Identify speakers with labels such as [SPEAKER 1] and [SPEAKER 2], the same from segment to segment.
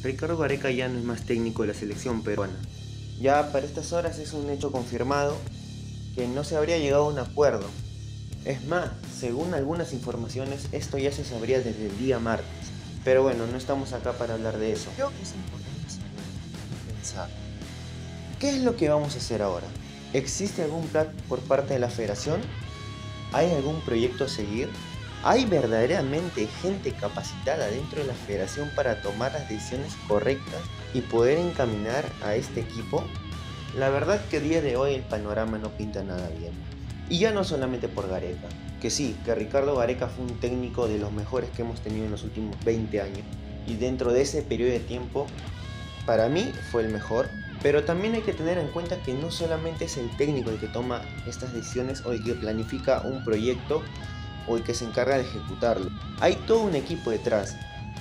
[SPEAKER 1] Ricardo Gareca ya no es más técnico de la selección peruana. Ya para estas horas es un hecho confirmado que no se habría llegado a un acuerdo. Es más, según algunas informaciones, esto ya se sabría desde el día martes. Pero bueno, no estamos acá para hablar de eso. Creo que es importante saber y pensar. ¿Qué es lo que vamos a hacer ahora? ¿Existe algún plan por parte de la federación? ¿Hay algún proyecto a seguir? ¿Hay verdaderamente gente capacitada dentro de la federación para tomar las decisiones correctas y poder encaminar a este equipo? La verdad que a día de hoy el panorama no pinta nada bien. Y ya no solamente por Gareca, que sí, que Ricardo Gareca fue un técnico de los mejores que hemos tenido en los últimos 20 años. Y dentro de ese periodo de tiempo, para mí fue el mejor. Pero también hay que tener en cuenta que no solamente es el técnico el que toma estas decisiones o el que planifica un proyecto o el que se encarga de ejecutarlo. Hay todo un equipo detrás.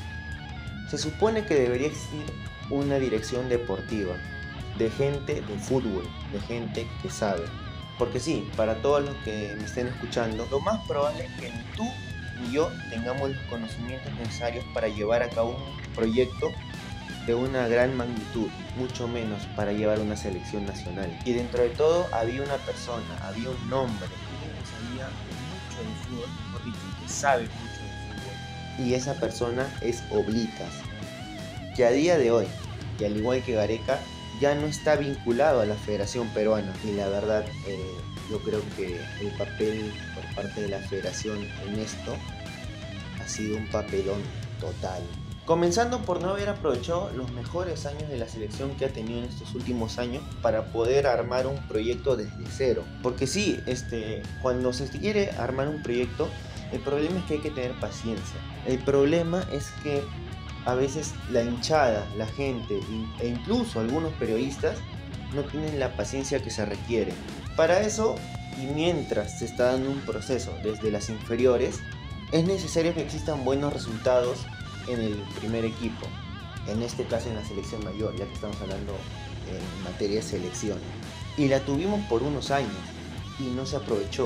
[SPEAKER 1] Se supone que debería existir una dirección deportiva, de gente de fútbol, de gente que sabe. Porque sí, para todos los que me estén escuchando, lo más probable es que ni tú ni yo tengamos los conocimientos necesarios para llevar a cabo un proyecto de una gran magnitud, mucho menos para llevar una selección nacional. Y dentro de todo había una persona, había un nombre que sabía mucho de fútbol, mejor dicho, que sabe mucho de fútbol. Y esa persona es Oblitas, que a día de hoy, y al igual que Gareca, ya no está vinculado a la Federación Peruana. Y la verdad, yo creo que el papel por parte de la Federación en esto ha sido un papelón total. Comenzando por no haber aprovechado los mejores años de la selección que ha tenido en estos últimos años para poder armar un proyecto desde cero. Porque sí, cuando se quiere armar un proyecto, el problema es que hay que tener paciencia. El problema es que a veces la hinchada, la gente e incluso algunos periodistas no tienen la paciencia que se requiere. Para eso, y mientras se está dando un proceso desde las inferiores, es necesario que existan buenos resultados en el primer equipo, en este caso en la selección mayor, ya que estamos hablando en materia de selección. Y la tuvimos por unos años y no se aprovechó.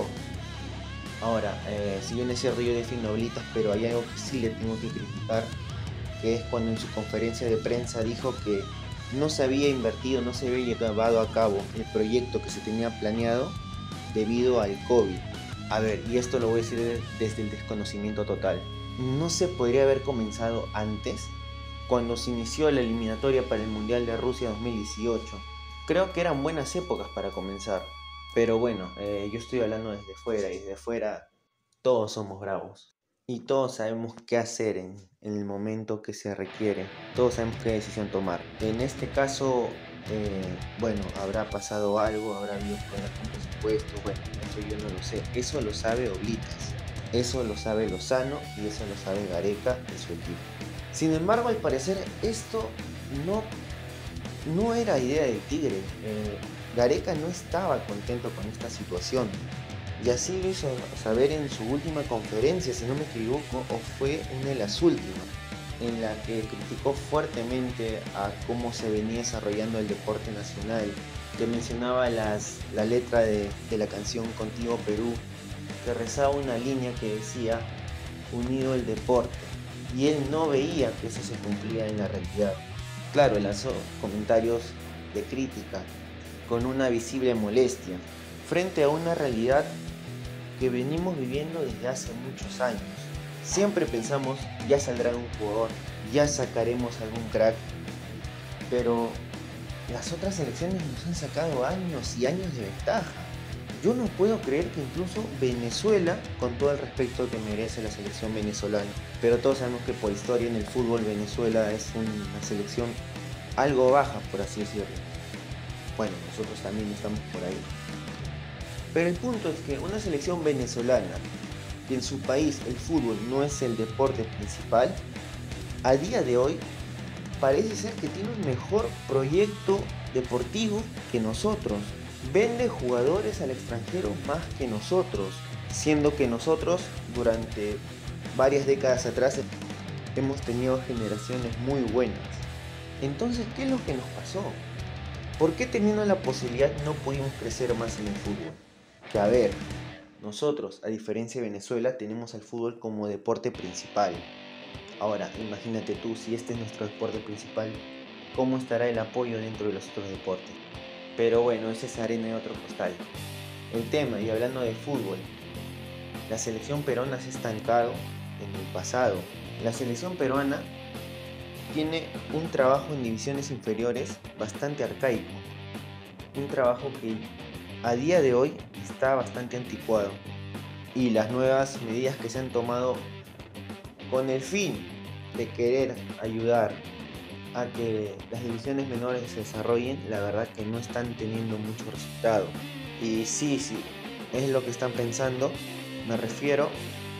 [SPEAKER 1] Ahora, si bien es cierto yo defiendo a Oblitas, pero hay algo que sí le tengo que criticar, que es cuando en su conferencia de prensa dijo que no se había invertido, no se había llevado a cabo el proyecto que se tenía planeado debido al COVID. A ver, y esto lo voy a decir desde el desconocimiento total. ¿No se podría haber comenzado antes? Cuando se inició la eliminatoria para el Mundial de Rusia 2018. Creo que eran buenas épocas para comenzar. Pero bueno, yo estoy hablando desde fuera y desde fuera todos somos bravos. Y todos sabemos qué hacer en el momento que se requiere. Todos sabemos qué decisión tomar. En este caso, bueno, habrá pasado algo, habrá habido problemas con presupuesto. Bueno, eso yo no lo sé. Eso lo sabe Oblitas. Eso lo sabe Lozano y eso lo sabe Gareca de su equipo. Sin embargo, al parecer esto no era idea del Tigre. Gareca no estaba contento con esta situación. Y así lo hizo saber en su última conferencia, si no me equivoco, o fue una de las últimas, en la que criticó fuertemente a cómo se venía desarrollando el deporte nacional, que mencionaba la letra de la canción Contigo Perú, que rezaba una línea que decía unido el deporte, y él no veía que eso se cumplía en la realidad. Claro, lanzó comentarios de crítica con una visible molestia frente a una realidad que venimos viviendo desde hace muchos años. Siempre pensamos, ya saldrá un jugador, ya sacaremos algún crack, pero las otras selecciones nos han sacado años y años de ventaja. Yo no puedo creer que incluso Venezuela, con todo el respeto que merece la selección venezolana, pero todos sabemos que por historia en el fútbol Venezuela es una selección algo baja, por así decirlo. Bueno, nosotros también estamos por ahí. Pero el punto es que una selección venezolana, que en su país el fútbol no es el deporte principal, a día de hoy parece ser que tiene un mejor proyecto deportivo que nosotros. Vende jugadores al extranjero más que nosotros, siendo que nosotros durante varias décadas atrás hemos tenido generaciones muy buenas. Entonces, ¿qué es lo que nos pasó? ¿Por qué teniendo la posibilidad no pudimos crecer más en el fútbol? Que a ver, nosotros, a diferencia de Venezuela, tenemos al fútbol como deporte principal. Ahora, imagínate tú, si este es nuestro deporte principal, ¿cómo estará el apoyo dentro de los otros deportes? Pero bueno, esa es arena de otro costal. El tema, y hablando de fútbol, la selección peruana se ha estancado en el pasado. La selección peruana tiene un trabajo en divisiones inferiores bastante arcaico. Un trabajo que a día de hoy está bastante anticuado. Y las nuevas medidas que se han tomado con el fin de querer ayudar a que las divisiones menores se desarrollen, la verdad que no están teniendo mucho resultado. Y sí, es lo que están pensando. Me refiero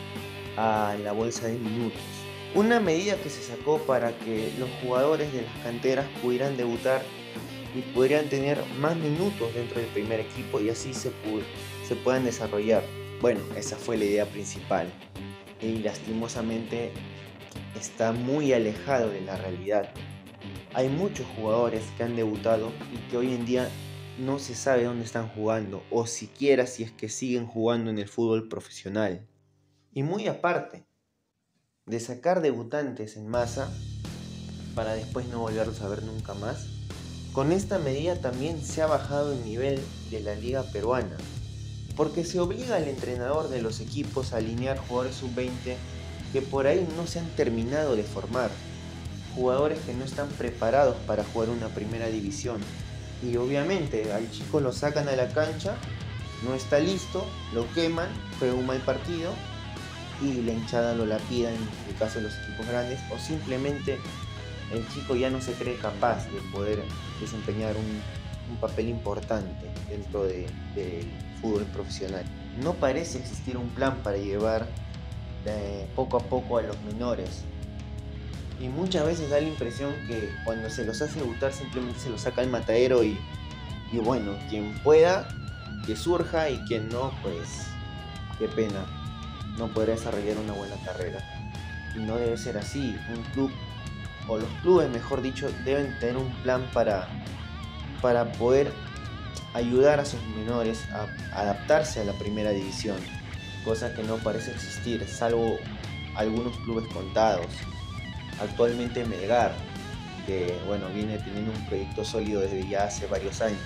[SPEAKER 1] a la bolsa de minutos. Una medida que se sacó para que los jugadores de las canteras pudieran debutar y podrían tener más minutos dentro del primer equipo y así se puedan desarrollar. Bueno, esa fue la idea principal y lastimosamente está muy alejado de la realidad. Hay muchos jugadores que han debutado y que hoy en día no se sabe dónde están jugando o siquiera si es que siguen jugando en el fútbol profesional. Y muy aparte de sacar debutantes en masa para después no volverlos a ver nunca más, con esta medida también se ha bajado el nivel de la liga peruana, porque se obliga al entrenador de los equipos a alinear jugadores sub-20 que por ahí no se han terminado de formar, jugadores que no están preparados para jugar una primera división. Y obviamente al chico lo sacan a la cancha, no está listo, lo queman, juega un mal partido y la hinchada lo lapida en el caso de los equipos grandes, o simplemente el chico ya no se cree capaz de poder desempeñar un papel importante dentro del fútbol profesional. No parece existir un plan para llevar poco a poco a los menores. Y muchas veces da la impresión que cuando se los hace debutar simplemente se los saca al matadero y bueno, quien pueda, que surja, y quien no, pues qué pena, no podrá desarrollar una buena carrera. Y no debe ser así. Un club, o los clubes mejor dicho, deben tener un plan para poder ayudar a sus menores a adaptarse a la primera división, cosa que no parece existir, salvo algunos clubes contados. Actualmente Melgar, que bueno, viene teniendo un proyecto sólido desde ya hace varios años.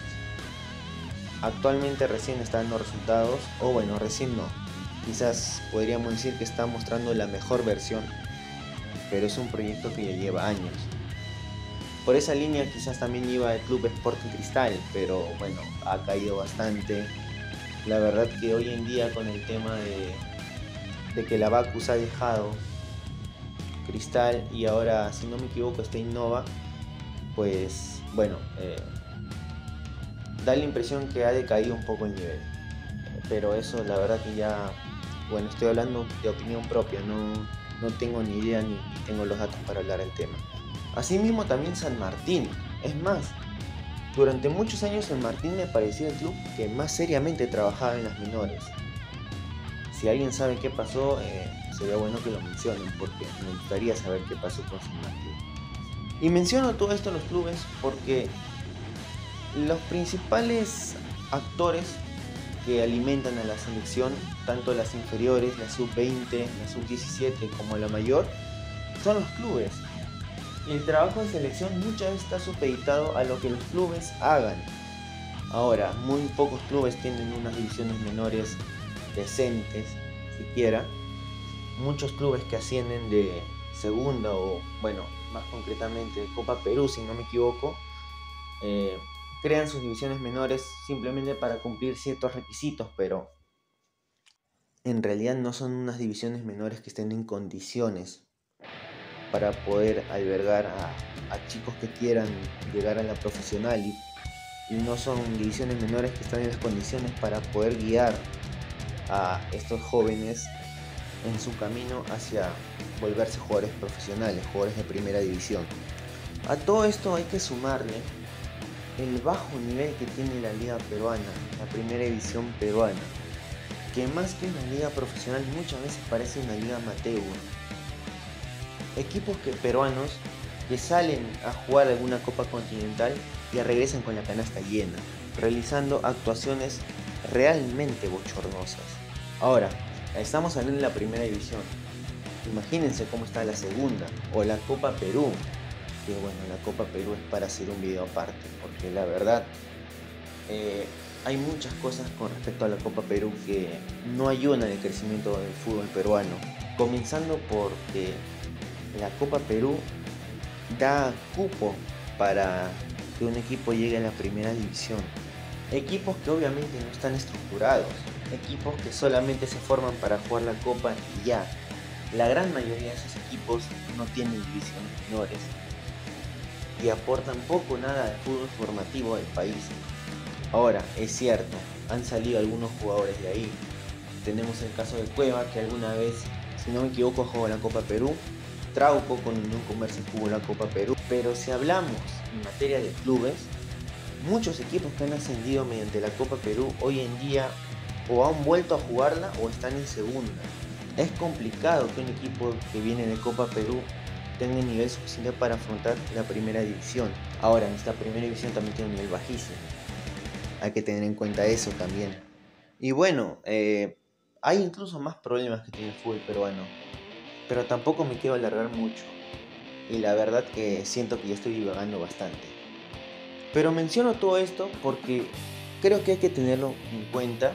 [SPEAKER 1] Actualmente recién está dando resultados, o bueno, recién no. Quizás podríamos decir que está mostrando la mejor versión, pero es un proyecto que ya lleva años. Por esa línea quizás también iba el Club Sporting Cristal, pero bueno, ha caído bastante. La verdad que hoy en día con el tema de que la Bacus ha dejado Cristal y ahora, si no me equivoco, está Innova, pues bueno, da la impresión que ha decaído un poco el nivel. Pero eso la verdad que ya, bueno, estoy hablando de opinión propia, no tengo ni idea ni tengo los datos para hablar del tema. Asimismo también San Martín. Es más, durante muchos años San Martín me pareció el club que más seriamente trabajaba en las menores. Si alguien sabe qué pasó, sería bueno que lo mencionen, porque me gustaría saber qué pasó con San Martín. Y menciono todo esto en los clubes porque los principales actores que alimentan a la selección, tanto las inferiores, la sub-20, la sub-17 como la mayor, son los clubes. Y el trabajo en selección muchas veces está supeditado a lo que los clubes hagan. Ahora, muy pocos clubes tienen unas divisiones menores decentes, siquiera. Muchos clubes que ascienden de segunda o, bueno, más concretamente Copa Perú, si no me equivoco, crean sus divisiones menores simplemente para cumplir ciertos requisitos, pero en realidad no son unas divisiones menores que estén en condiciones para poder albergar a chicos que quieran llegar a la profesional, y no son divisiones menores que están en las condiciones para poder guiar a estos jóvenes en su camino hacia volverse jugadores profesionales, jugadores de primera división. A todo esto hay que sumarle el bajo nivel que tiene la liga peruana, la primera división peruana, que más que una liga profesional muchas veces parece una liga amateur. Equipos peruanos que salen a jugar alguna Copa Continental y regresan con la canasta llena, realizando actuaciones realmente bochornosas. Ahora, estamos hablando de la primera división. Imagínense cómo está la segunda, o la Copa Perú, que bueno, la Copa Perú es para hacer un video aparte, porque la verdad hay muchas cosas con respecto a la Copa Perú que no ayudan al crecimiento del fútbol peruano, comenzando porque la Copa Perú da cupo para que un equipo llegue a la primera división. Equipos que obviamente no están estructurados, equipos que solamente se forman para jugar la Copa y ya. La gran mayoría de esos equipos no tienen divisiones menores y aportan poco o nada al fútbol formativo del país. Ahora, es cierto, han salido algunos jugadores de ahí. Tenemos el caso de Cueva, que alguna vez, si no me equivoco, jugó la Copa Perú. Trauco con Unión Comercio jugó la Copa Perú. Pero si hablamos en materia de clubes, muchos equipos que han ascendido mediante la Copa Perú hoy en día o han vuelto a jugarla o están en segunda. Es complicado que un equipo que viene de Copa Perú tenga el nivel suficiente para afrontar la primera división. Ahora, en esta primera división también tiene un nivel bajísimo. Hay que tener en cuenta eso también. Y bueno, hay incluso más problemas que tiene el fútbol peruano, pero tampoco me quiero alargar mucho. Y la verdad que siento que ya estoy divagando bastante. Pero menciono todo esto porque creo que hay que tenerlo en cuenta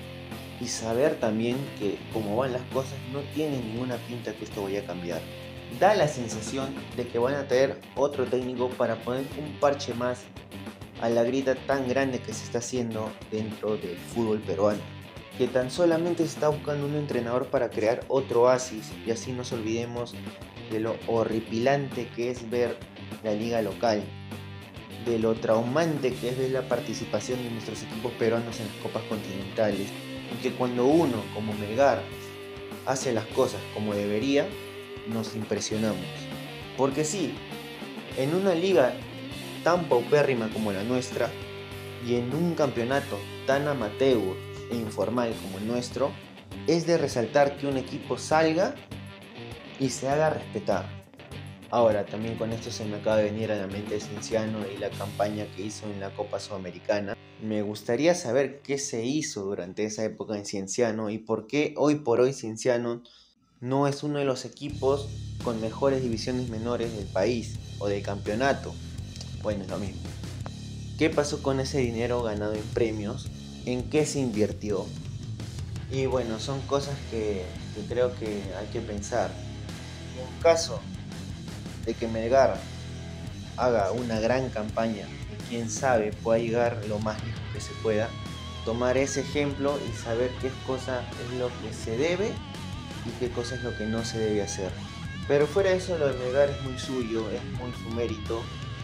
[SPEAKER 1] y saber también que como van las cosas no tiene ninguna pinta que esto vaya a cambiar. Da la sensación de que van a traer otro técnico para poner un parche más a la grieta tan grande que se está haciendo dentro del fútbol peruano, que tan solamente se está buscando un entrenador para crear otro oasis, y así nos olvidemos de lo horripilante que es ver la liga local, de lo traumante que es ver la participación de nuestros equipos peruanos en las copas continentales, y que cuando uno como Melgar hace las cosas como debería, nos impresionamos. Porque sí, en una liga tan paupérrima como la nuestra y en un campeonato tan amateur e informal como el nuestro, es de resaltar que un equipo salga y se haga respetar. Ahora, también con esto se me acaba de venir a la mente Cienciano y la campaña que hizo en la Copa Sudamericana. Me gustaría saber qué se hizo durante esa época en Cienciano y por qué hoy por hoy Cienciano no es uno de los equipos con mejores divisiones menores del país o del campeonato. Bueno, es lo mismo. ¿Qué pasó con ese dinero ganado en premios? ¿En qué se invirtió? Y bueno, son cosas que creo que hay que pensar. En caso de que Melgar haga una gran campaña y quién sabe pueda llegar lo más lejos que se pueda, tomar ese ejemplo y saber qué cosa es lo que se debe y qué cosa es lo que no se debe hacer. Pero fuera de eso, lo de Melgar es muy suyo, es muy su mérito.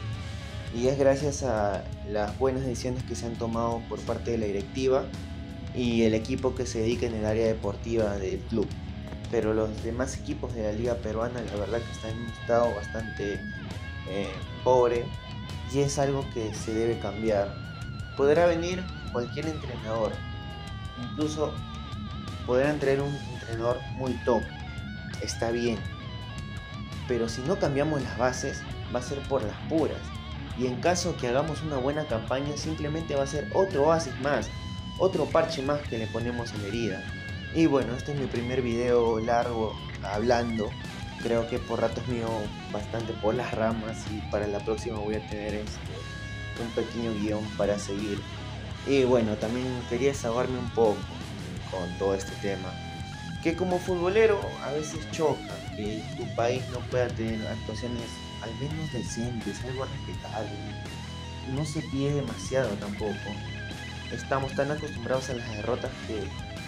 [SPEAKER 1] Y es gracias a las buenas decisiones que se han tomado por parte de la directiva y el equipo que se dedica en el área deportiva del club. Pero los demás equipos de la liga peruana la verdad que están en un estado bastante pobre y es algo que se debe cambiar. Podrá venir cualquier entrenador, incluso podrán traer un entrenador muy top, está bien, pero si no cambiamos las bases va a ser por las puras. Y en caso que hagamos una buena campaña, simplemente va a ser otro oasis más, otro parche más que le ponemos en la herida. Y bueno, este es mi primer video largo hablando. Creo que por ratos mío bastante por las ramas y para la próxima voy a tener un pequeño guión para seguir. Y bueno, también quería desahogarme un poco con todo este tema. Que como futbolero a veces choca que tu país no pueda tener actuaciones al menos decentes, algo respetable. No se pide demasiado tampoco. Estamos tan acostumbrados a las derrotas que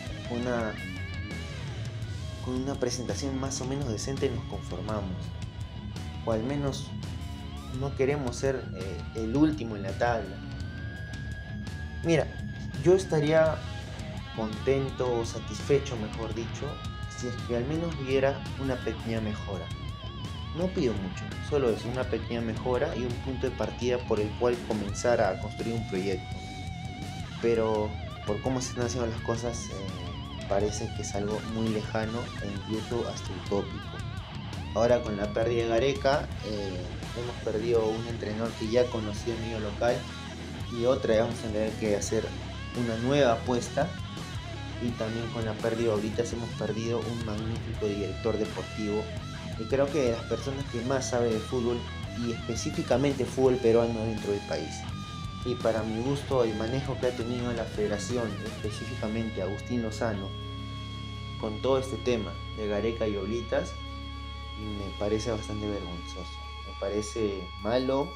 [SPEAKER 1] con una presentación más o menos decente nos conformamos. O al menos no queremos ser el último en la tabla. Mira, yo estaría contento o satisfecho, mejor dicho, si es que al menos hubiera una pequeña mejora. No pido mucho, solo es una pequeña mejora y un punto de partida por el cual comenzar a construir un proyecto. Pero por cómo se están haciendo las cosas, parece que es algo muy lejano e incluso hasta utópico. Ahora con la pérdida de Gareca, hemos perdido un entrenador que ya conocía el medio local y otra vez vamos a tener que hacer una nueva apuesta y también con la pérdida ahorita hemos perdido un magnífico director deportivo y creo que de las personas que más sabe de fútbol y específicamente fútbol peruano dentro del país. Y para mi gusto el manejo que ha tenido la federación, específicamente Agustín Lozano, con todo este tema de Gareca y Oblitas, me parece bastante vergonzoso, me parece malo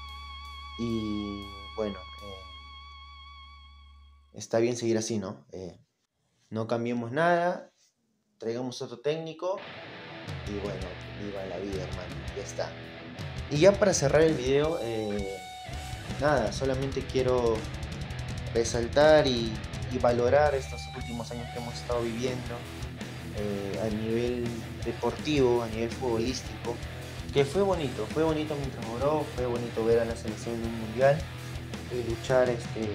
[SPEAKER 1] y bueno, está bien seguir así, ¿no? No cambiemos nada, traigamos otro técnico y bueno, viva la vida, hermano, ya está. Y ya para cerrar el video, nada, solamente quiero resaltar y valorar estos últimos años que hemos estado viviendo a nivel deportivo, a nivel futbolístico, que fue bonito mientras duró, fue bonito ver a la selección en un mundial y luchar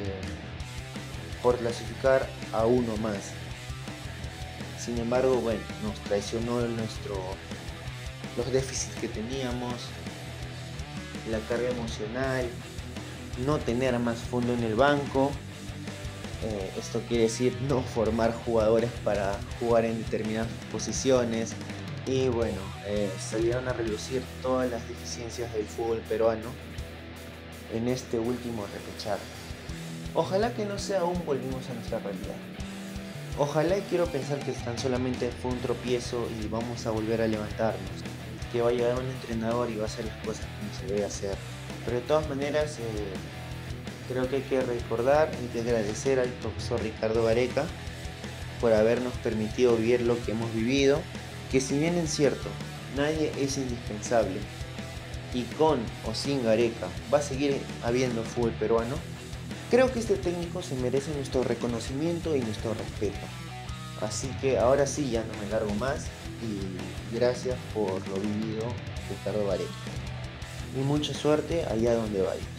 [SPEAKER 1] por clasificar a uno más. Sin embargo, bueno, nos traicionó los déficits que teníamos, la carga emocional, no tener más fondo en el banco. Esto quiere decir no formar jugadores para jugar en determinadas posiciones. Y bueno, salieron a relucir todas las deficiencias del fútbol peruano en este último repechaje. Ojalá que no sea aún volvimos a nuestra realidad. Ojalá y quiero pensar que tan solamente fue un tropiezo y vamos a volver a levantarnos. Que va a llegar un entrenador y va a hacer las cosas como se debe hacer. Pero de todas maneras, creo que hay que recordar y que agradecer al profesor Ricardo Gareca por habernos permitido vivir lo que hemos vivido. Que si bien es cierto, nadie es indispensable y con o sin Gareca va a seguir habiendo fútbol peruano, creo que este técnico se merece nuestro reconocimiento y nuestro respeto. Así que ahora sí, ya no me largo más y gracias por lo vivido, Ricardo Gareca. Y mucha suerte allá donde vaya.